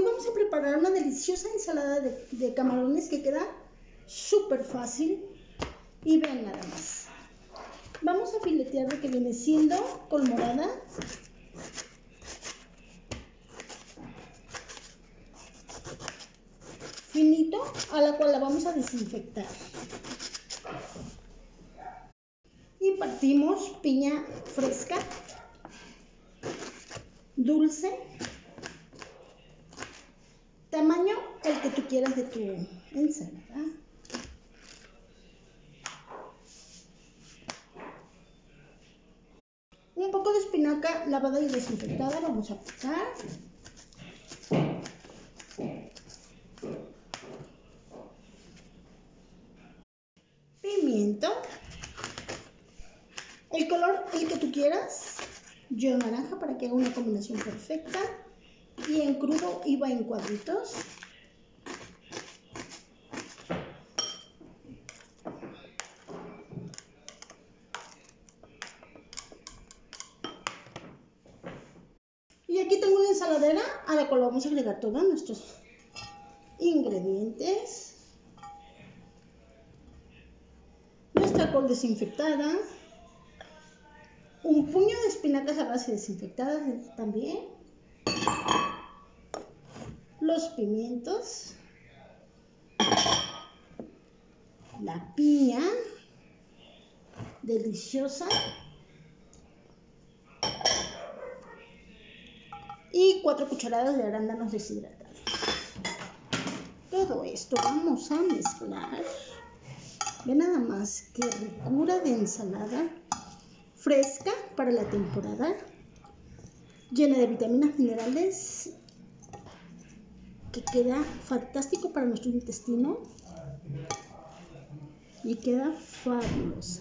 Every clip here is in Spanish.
vamos a preparar una deliciosa ensalada de camarones que queda súper fácil. Y vean nada más. Vamos a filetear lo que viene siendo col morada. Finito, a la cual la vamos a desinfectar. Y partimos piña fresca, dulce, tamaño el que tú quieras de tu ensalada. Un poco de espinaca lavada y desinfectada vamos a picar. Pimiento. El color el que tú quieras. Yo naranja para que haga una combinación perfecta. Y en crudo iba en cuadritos. Y aquí tengo una ensaladera a la cual vamos a agregar todos nuestros ingredientes. Nuestra col desinfectada. Un puño de espinacas a base desinfectadas también. Los pimientos. La piña. Deliciosa. Y 4 cucharadas de arándanos deshidratados. Todo esto vamos a mezclar. Ve nada más qué ricura de ensalada fresca para la temporada, llena de vitaminas, minerales, que queda fantástico para nuestro intestino y queda fabulosa.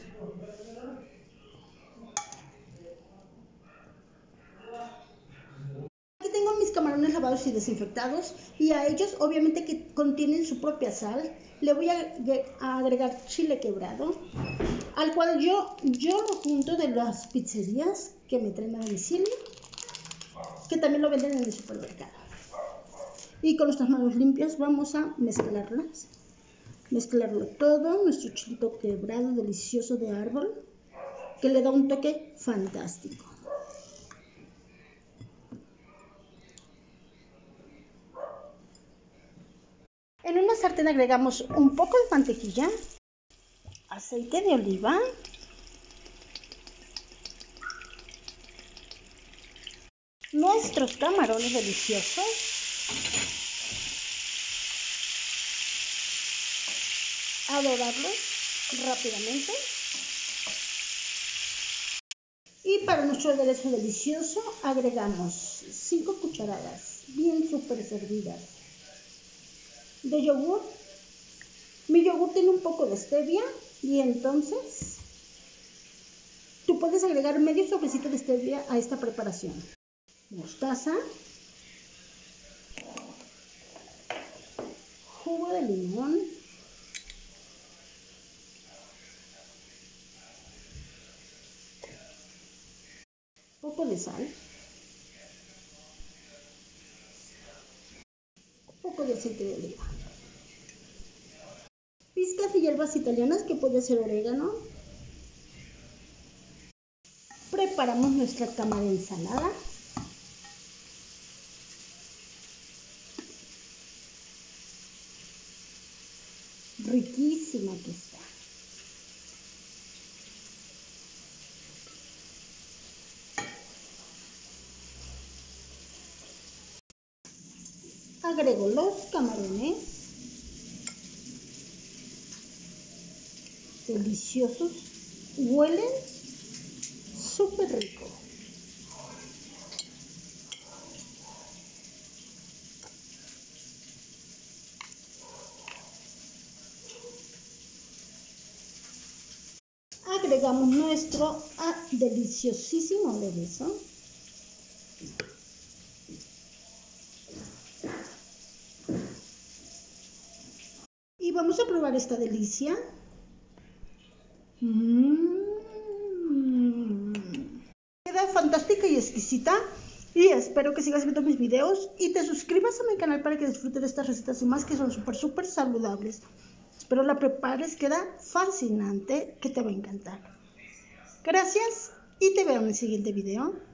Aquí tengo mis camarones lavados y desinfectados y a ellos obviamente que contienen su propia sal. Le voy a agregar chile quebrado, al cual yo lo junto de las pizzerías que me traen a domicilio, que también lo venden en el supermercado. Y con nuestras manos limpias vamos a mezclarlo todo, nuestro chilito quebrado delicioso de árbol, que le da un toque fantástico. En una sartén agregamos un poco de mantequilla, aceite de oliva, nuestros camarones deliciosos, a dorarlos rápidamente. Y para nuestro aderezo delicioso agregamos 5 cucharadas bien súper servidas de yogur. Mi yogur tiene un poco de stevia y entonces tú puedes agregar medio sobrecito de stevia a esta preparación. Mostaza, jugo de limón, poco de sal, poco de aceite de oliva, pizcas y hierbas italianas que puede ser orégano. Preparamos nuestra cámara ensalada. Riquísima que está. Agrego los camarones deliciosos, huelen súper rico. Agregamos nuestro deliciosísimo aderezo. Y vamos a probar esta delicia. Queda fantástica y exquisita. Y espero que sigas viendo mis videos y te suscribas a mi canal para que disfrutes de estas recetas y más que son súper saludables. Espero la prepares, queda fascinante, que te va a encantar. Gracias y te veo en el siguiente video.